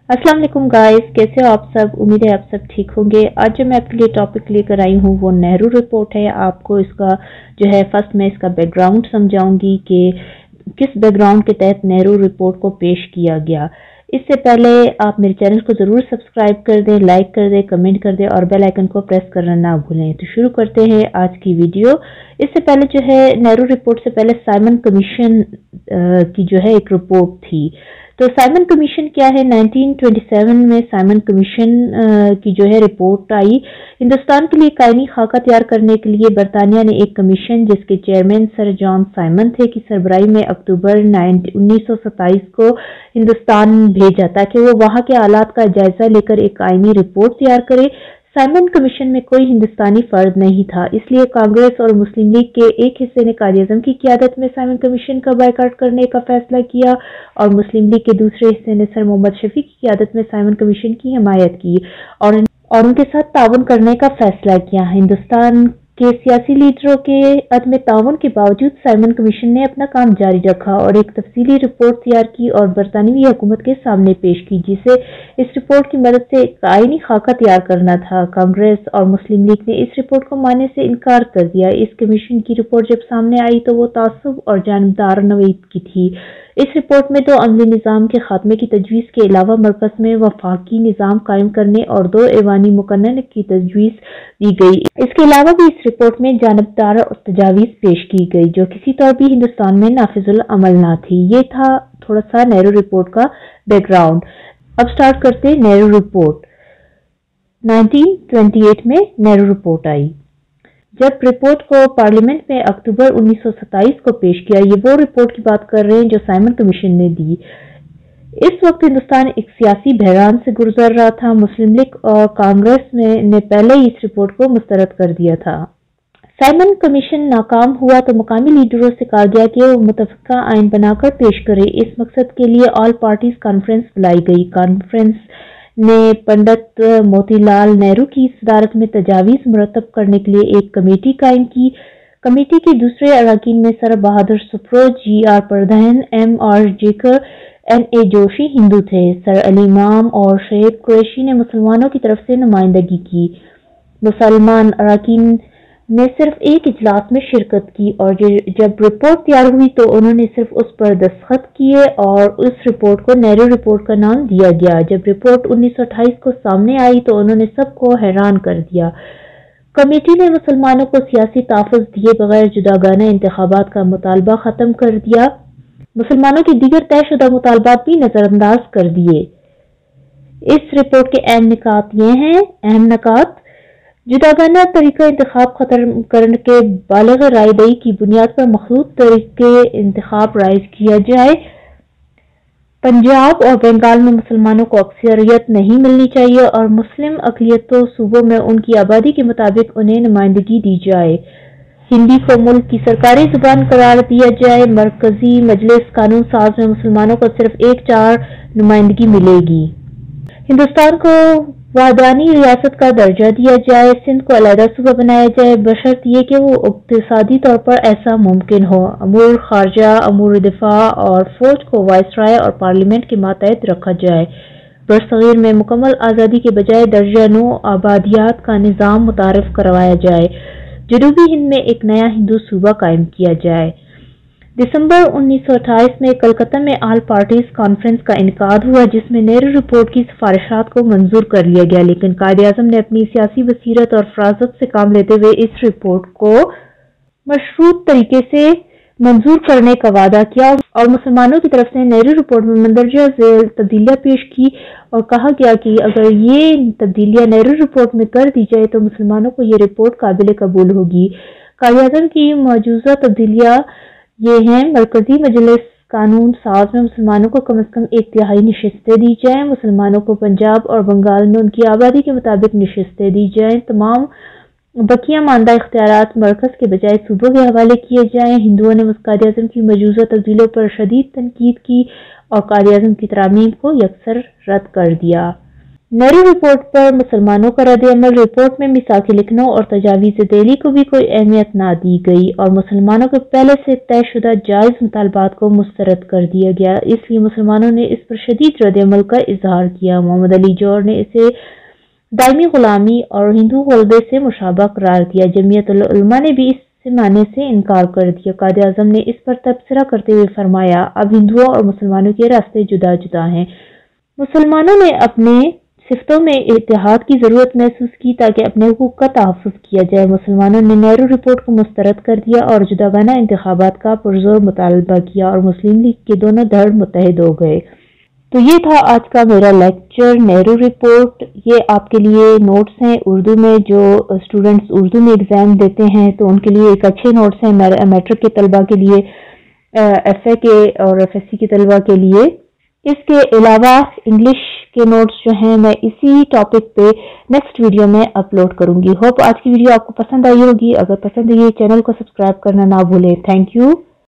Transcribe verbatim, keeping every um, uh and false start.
अस्सलाम वालेकुम गाइस, कैसे हो आप सब। उम्मीद है आप सब ठीक होंगे। आज जो मैं आपके लिए टॉपिक लेकर आई हूँ वो नेहरू रिपोर्ट है। आपको इसका जो है फर्स्ट मैं इसका बैकग्राउंड समझाऊंगी कि किस बैकग्राउंड के तहत नेहरू रिपोर्ट को पेश किया गया। इससे पहले आप मेरे चैनल को ज़रूर सब्सक्राइब कर दें, लाइक कर दें, कमेंट कर दें और बेल आइकन को प्रेस करना ना भूलें। तो शुरू करते हैं आज की वीडियो। इससे पहले जो है नेहरू रिपोर्ट से पहले साइमन कमीशन की जो है एक रिपोर्ट थी। तो साइमन कमीशन क्या है? नाइनटीन ट्वेंटी सेवन में साइमन कमीशन की जो है रिपोर्ट आई। हिंदुस्तान के लिए कायमी खाका तैयार करने के लिए बरतानिया ने एक कमीशन जिसके चेयरमैन सर जॉन साइमन थे की सरबराही में अक्टूबर उन्नीस सौ सत्ताईस को हिंदुस्तान भेजा ताकि वो वहां के हालात का जायजा लेकर एक आईनी रिपोर्ट तैयार करे। साइमन कमीशन में कोई हिंदुस्तानी फर्द नहीं था, इसलिए कांग्रेस और मुस्लिम लीग के एक हिस्से ने कायद-ए-आज़म की क़ियादत में साइमन कमीशन का बायकॉट करने का फैसला किया और मुस्लिम लीग के दूसरे हिस्से ने सर मोहम्मद शफी की क़ियादत में साइमन कमीशन की हिमायत की और और उनके साथ ताउन करने का फैसला किया। हिंदुस्तान के सियासी लीडरों के अदम ताउन के बावजूद साइमन कमीशन ने अपना काम जारी रखा और एक तफसीली रिपोर्ट तैयार की और बरतानवी हुकूमत के सामने पेश की, जिसे इस रिपोर्ट की मदद से एक आईनी खाका तैयार करना था। कांग्रेस और मुस्लिम लीग ने इस रिपोर्ट को मानने से इनकार कर दिया। इस कमीशन की रिपोर्ट जब सामने आई तो वो तासुब और जानबदार नवीद की थी। इस रिपोर्ट में दो अमली निज़ाम के खात्मे की तजवीज़ के अलावा मरकज़ में वफाकी निज़ाम कायम करने और दो ऐवानी मुकन्नन की तजवीज़ दी गई। इसके अलावा भी इस रिपोर्ट में जानबदार तजावीज़ पेश की गई जो किसी तौर भी हिंदुस्तान में नाफिजुल अमल ना थी। ये था थोड़ा सा नेहरू रिपोर्ट का बैकग्राउंड। अब स्टार्ट करते हैं Nehru report. Nineteen twenty eight में नेहरू रिपोर्ट आई। जब रिपोर्ट को पार्लियामेंट में अक्टूबर उन्नीस सौ सत्ताईस को पेश किया, ये वो रिपोर्ट की बात कर रहे हैं जो साइमन कमीशन ने दी। इस वक्त हिंदुस्तान एक सियासी बहरान से गुजर रहा था। मुस्लिम लीग और कांग्रेस में ने पहले ही इस रिपोर्ट को मुस्तरद कर दिया था। साइमन कमीशन नाकाम हुआ तो मुकामी लीडरों से कहा गया कि वो मुतफ़िका आइन बनाकर पेश करे। इस मकसद के लिए ऑल पार्टीज कॉन्फ्रेंस बुलाई गई। कॉन्फ्रेंस ने पंडित मोतीलाल नेहरू की सदारत में तजावीज़ मुरतब करने के लिए एक कमेटी कायम की। कमेटी के दूसरे अरकान में sir Bahadur Sapru, G R Pradhan, M R Jayakar, N A Joshi Hindu थे। सर अली इमाम और शहीद कुरैशी ने मुसलमानों की तरफ से नुमाइंदगी की। मुसलमान अरकान ने सिर्फ एक इजलास में शिरकत की और जब रिपोर्ट तैयार हुई तो उन्होंने सिर्फ उस पर दस्तखत किए और उस रिपोर्ट को नेहरू रिपोर्ट का नाम दिया गया। जब रिपोर्ट उन्नीस सौ अट्ठाईस को सामने आई तो उन्होंने सबको हैरान कर दिया। कमेटी ने मुसलमानों को सियासी तहफ़्फ़ुज़ दिए बगैर जुदागाना इंतखाबात का मुतालबा ख़त्म कर दिया। मुसलमानों के दीगर तयशुदा मुतालबात भी नज़रअंदाज कर दिए। इस रिपोर्ट के अहम निकात ये हैं अहम निकात जुदागाना तरीका इंतखाब खत्म करने के बालिग राय दही की बुनियाद पर मखलूत तरीके इंतखाब राइज किया जाए। पंजाब और बंगाल में मुसलमानों को अक्सरियत नहीं मिलनी चाहिए और मुस्लिम अक़लियतों सूबों में उनकी आबादी के मुताबिक उन्हें नुमाइंदगी दी जाए। हिंदी को मुल्क की सरकारी जुबान करार दिया जाए। मरकजी मजलिस कानून साज में मुसलमानों को सिर्फ एक चार नुमाइंदगी मिलेगी। हिंदुस्तान को वादानी रियासत का दर्जा दिया जाए। सिंध को अलहदा सूबा बनाया जाए बशर्त ये कि वो इक़्तिसादी तौर पर ऐसा मुमकिन हो। अमूर खारजा, अमूर दिफा और फौज को वायसराय और पार्लियामेंट के मातहत रखा जाए। बरसग़ीर में मुकम्मल आज़ादी के बजाय दर्जा नो आबादियात का निज़ाम मुतारिफ करवाया जाए। जनूबी हिंद में एक नया हिंदू सूबा कायम किया जाए। दिसंबर उन्नीस सौ अट्ठाईस में कलकत्ता में ऑल पार्टीज कॉन्फ्रेंस का इनेकाद हुआ जिसमें नेहरू रिपोर्ट की सिफारिशात को मंजूर कर लिया गया, लेकिन कायद-ए-आज़म ने अपनी सियासी बसीरत और फरासत से काम लेते हुए इस रिपोर्ट को मशरूत तरीके से मंजूर करने का वादा किया और मुसलमानों की तरफ से नेहरू रिपोर्ट में मंदरजा झेल तब्दीलियां पेश की और कहा गया कि अगर ये तब्दीलियां नेहरू रिपोर्ट में कर दी जाए तो मुसलमानों को ये रिपोर्ट काबिल कबूल होगी। कायद-ए-आज़म की मौजूदा तब्दीलियां ये हैं मरकजी मजलिस कानून साज में मुसलमानों को कम अज कम एक तिहाई नशिस्तें दी जाएं। मुसलमानों को पंजाब और बंगाल में उनकी आबादी के मुताबिक नशिस्तें दी जाएं। तमाम बकिया मानदा इख्तियारात मरकज के बजाय सूबों के हवाले किए जाएं। हिंदुओं ने कायद-ए-आज़म की मौजूदा तब्दीलियों पर शदीद तनकीद की और कायद-ए-आज़म की तरामीम को यकसर रद्द कर दिया। नेहरू रिपोर्ट पर मुसलमानों का रद्द-ए-अमल। रिपोर्ट में मिसाक लखनऊ और तजावीज़ दिल्ली को भी कोई अहमियत ना दी गई और मुसलमानों के पहले से तयशुदा जायज मुतालबात को मुस्तरद कर दिया गया, इसलिए मुसलमानों ने इस पर शदीद रद्द-ए-अमल का इजहार किया। मोहम्मद अली जौहर ने इसे दायमी गुलामी और हिंदू गलबे से मुशाबा करार दिया। जमीयत उल उलमा ने भी इस मानने से इनकार कर दिया। कायदे आज़म ने इस पर तबसरा करते हुए फरमाया, अब हिंदुओं और मुसलमानों के रास्ते जुदा जुदा हैं। मुसलमानों ने अपने सिफ्तों में इत्तेहाद की जरूरत महसूस की ताकि अपने हुकूक का तहफ़्फ़ुज़ किया जाए। मुसलमानों ने नेहरू रिपोर्ट को मुस्तरद कर दिया और जुदागाना इंतखाबात का पुरजोर मुतालबा किया और मुस्लिम लीग के दोनों धड़ मुत्तहिद हो गए। तो ये था आज का मेरा लेक्चर नेहरू रिपोर्ट। ये आपके लिए नोट्स हैं उर्दू में, जो स्टूडेंट्स उर्दू में एग्जाम देते हैं तो उनके लिए एक अच्छे नोट्स हैं, मैट्रिक के तलबा के लिए, एफ ए के और एफ एस सी के तलबा के लिए। इसके अलावा इंग्लिश के नोट्स जो हैं मैं इसी टॉपिक पे नेक्स्ट वीडियो में अपलोड करूंगी। होप आज की वीडियो आपको पसंद आई होगी। अगर पसंद आई चैनल को सब्सक्राइब करना ना भूलें। Thank you.